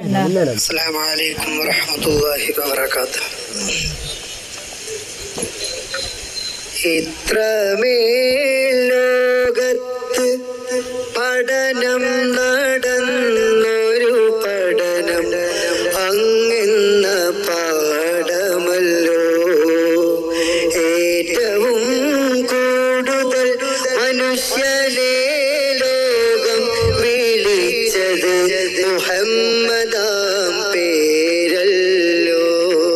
അസ്സലാമു അലൈക്കും വറഹ്മത്തുള്ളാഹി വബറകാതുഹു. ഇത്രമേൽ ലോകത്ത് പഠനം നടന്നൊരു പഠനം അങ്ങെന്ന പാഠമല്ലോ ഏറ്റവും കൂടുതൽ മനുഷ്യനെ ലോകം വിളിച്ചത് മുഹമ്മദാം പേരല്ലോ.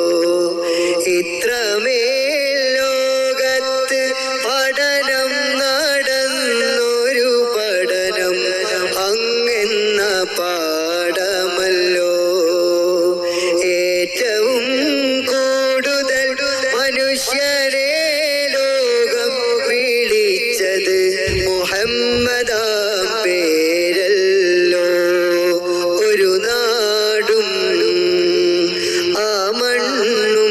ഇത്രമേൽ ലോകത്ത് പഠനം നടന്നൊരു പഠനം അങ്ങെന്ന പാഠമല്ലോ ഏറ്റവും കൂടുതൽ മനുഷ്യരെ ലോകം വിളിച്ചത് മുഹമ്മദാം പേരല്ലോ. ഒരു നാടും ആ മണ്ണും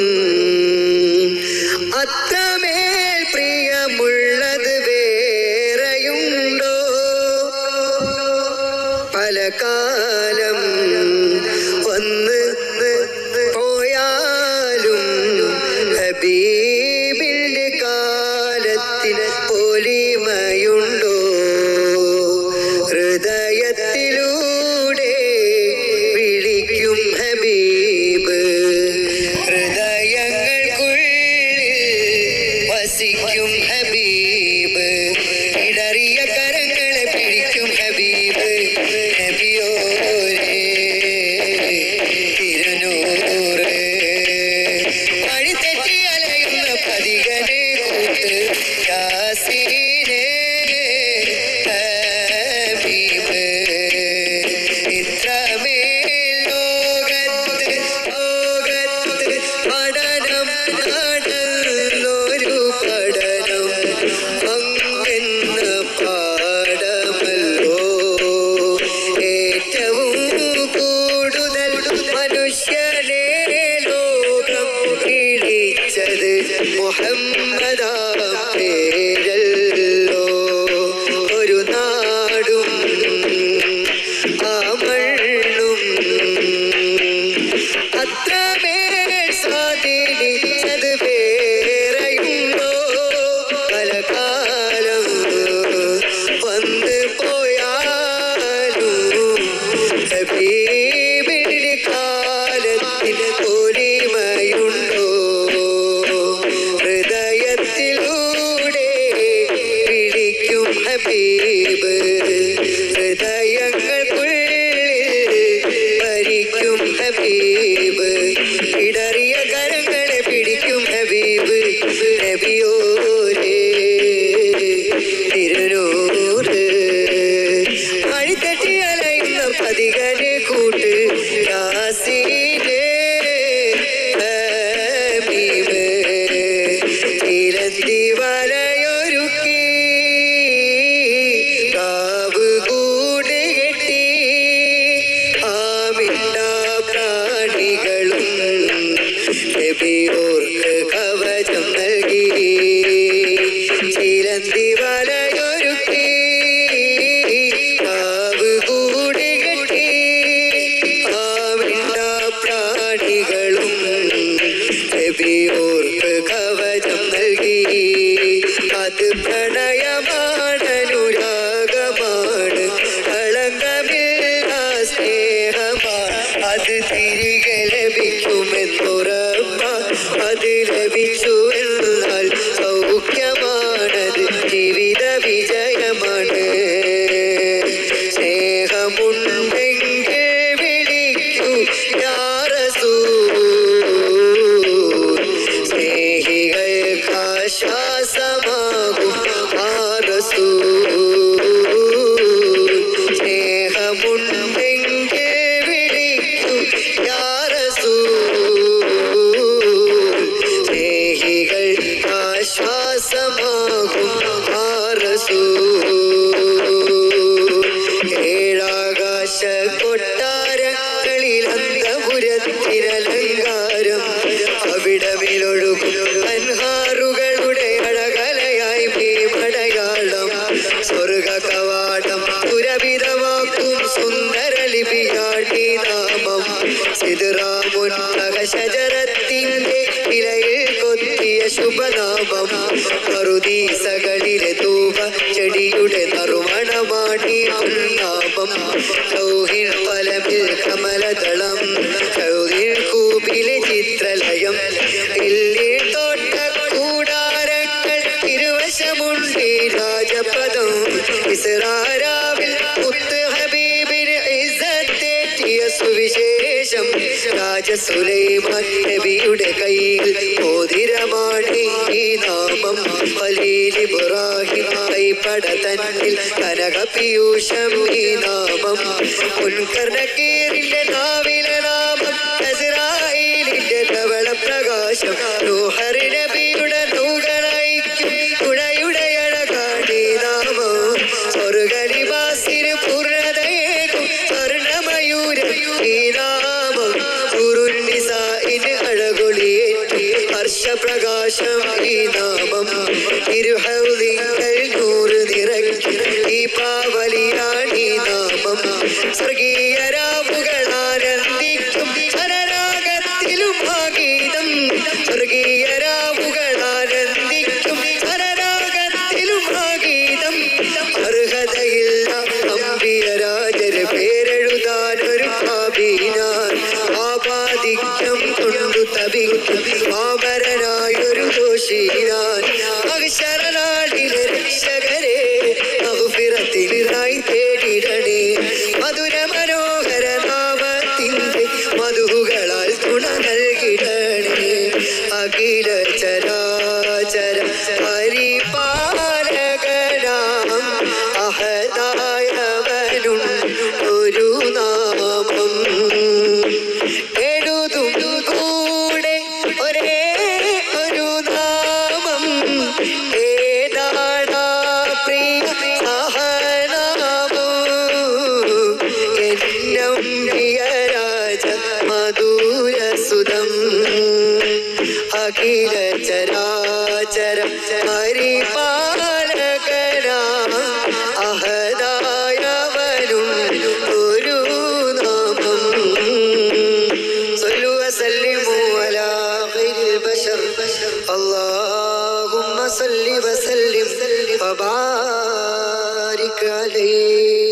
അത്രമേൽ പ്രിയമുള്ളത് വേറെയുണ്ടോ? പല കാലം വന്ന് പോയാലും ഹബീബിന്റെ കാലത്തിന് പൊലിമയുണ്ടോ? ഹൃദയത്തിലൂടെ വിളിക്കും ഹബീബ്, ഹൃദയങ്ങൾക്കുള്ളിൽ വസിക്കും ഹബീബ്, ഇടറിയ കരങ്ങളെ പിടിക്കും ഹബീബ്. നബിയോരേ തിരുനൂറ് വഴിതെറ്റി അലയുന്ന പതികനെ കൂട്ട് യാസീനേ ഹബീബ്. ഇത്രമേൽ ലോകത്ത് പഠനം നടന്നൊരു പഠനം അങ്ങെന്ന പാഠമല്ലോ ഏറ്റവും കൂടുതൽ മനുഷ്യരെ ലോകം വിളിച്ചത് മുഹമ്മദാം പേരല്ലോ. ഒരു നാടും ആ മണ്ണും അത്രമേൽ സ്വാധീനിച്ചത് വേറെയുണ്ടോ? പല കാലം വന്ന് പോയാലും ഹബീബിന്റെ കാലത്തിന് പൊലിമയുണ്ടോ? ഹൃദയത്തിലൂടെ വിളിക്കും ഹബീബ്, ഹൃദയങ്ങൾക്കുള്ളിൽ ഭരിക്കും ഹബീബ്, ഇടറിയ കരങ്ങളെ പിടിക്കും ഹബീബ്. നബിയോരേ തിരുനൂറ് വഴിതെറ്റി അലയുന്ന പതികനെ കൂട്ട് യാസീനേ ഹബീബ്. തിരന്തി വലയൊരുക്കി കാവ് കൂട് കെട്ടി ആമിണ്ട പ്രാണികളും നബിയോർക്ക് കവചം നൽകി. ചിലന്തി വലയൊരുക്കി കാവ് കൂട് കെട്ടി ആമിണ്ട പ്രാണികളും നബിയോർക്ക് കവചം നൽകി. അത് പ്രണയമാണ്, അനുരാഗമാണ്, കളങ്കമില്ല സ്നേഹമാണ്. അത് തിരികെ ലഭിക്കുമെന്നുറപ്പ, അത് ലഭിച്ചു എന്നാൽ സൗഖ്യമാണത്, ജീവിത വിജയമാണ്. സ്നേഹമുണ്ടെങ്കിൽ വിളിക്കൂ യാ റസൂൽ, സ്നേഹികൾക്ക് ആശ്വാസമാകും ആ റസൂൽ. സ്നേഹമുണ്ടെങ്കിൽ വിളിക്കൂ യാ റസൂൽ, സ്നേഹികൾക്ക് ആശ്വാസമാകും ആ റസൂൽ. ഏഴാകാശ കൊട്ടാരങ്ങളിൽ അന്തപുരത്തിരലങ്കാരം, അവിടമിലൊഴുകും അൻഹാറുകളുടെ അഴകലയായി ഭീമടയാളം. സ്വർഗ കവാടം സുരഭിതമാക്കും സുന്ദര ലിപിയാടി നാമം ഷജറത്തിന്റെ ഇലയിൽ കൊത്തിയ ശുഭനാമം മറുദീസകളിലെ തൂവ ചെടിയുടെ നറുമണമാടി നാമം ലൗഹിൽ ഫലമിൽ കമലദളം കൗതിൽ കൂപ്പിലെ ചിത്രലയം ഇല്ലിൽ തോട്ട കൂടാരങ്ങൾ ഇരുവശമുണ്ട് രാജപദം ഇസ്രാരാവിൽ മുത്ത് ഹബീബിന് ഇസ്സത്തേറ്റിയ സുവിശേഷം രാജ സുലൈമാൻ നബിയുടെ കയ്യിൽ മോതിരമാണ് ഈ നാമം ഖലീൽ ഇബ്രാഹിം കൈപ്പട തന്നിൽ കനകപീയൂഷം ഈ നാമം മുൻകർ നക്കീറിന്റെ നാവിലെ നാമം അസ്രായീലിന്റെ ധവള പ്രകാശം നൂഹ് നബിയുടെ നൂകനയിക്കും തുണയുടെ അഴകാണ് ഈ നാമം സ്വർഗനിവാസിന് പൂർണ്ണതയേകും സ്വർണമയൂരം ഈ നാമം കുറുന്നിസായിന് അഴകൊളിയേറ്റി ഹർഷപ്രകാശം ഈ നാമം ഇരുഹൗദികൾ നൂറ് നിറയ്ക്കും ഈ പാവലിയാണ് ഈ നാമം സ്വർഗീയ രാവുകൾ ആനന്ദിക്കും സ്വരരാഗത്തിലും ഭാഗീതം സ്വർഗീയ രാവുകൾ ആനന്ദിക്കും സ്വരരാഗത്തിലും ഭാഗീതം അർഹതയില്ല അമ്പിയരാജര് പേരെഴുതാനൊരു ഭാബീനാൻ ആപാദിക്യം കൊണ്ടു തപിക്കും പാമരനായൊരു ദോഷീനാൻ അക്ഷരനാടിലെ രക്ഷകരെ മഗ്ഫിറത്തിനായി തേടിടണേ മധുര മനോഹര നാമത്തിന്റെ മധുകളാൽ തുണ നൽകിടണേ അഖില ചരാചര പരിപാലകനാം അഹദായവനും ഒരു നാമം എഴുതും കൂടെ ഒരേ ഒരു നാമം ഏതാടാ പ്രിയ സഹനാമം എന്നമ്പിയ രാജ മധുരസുതം അഖില ചരാചര പരിപാലകനാം അഹദായവനും ഒരു നാമം صلوا وسلموا على خير البشر اللهم صل وسلم وبارك عليه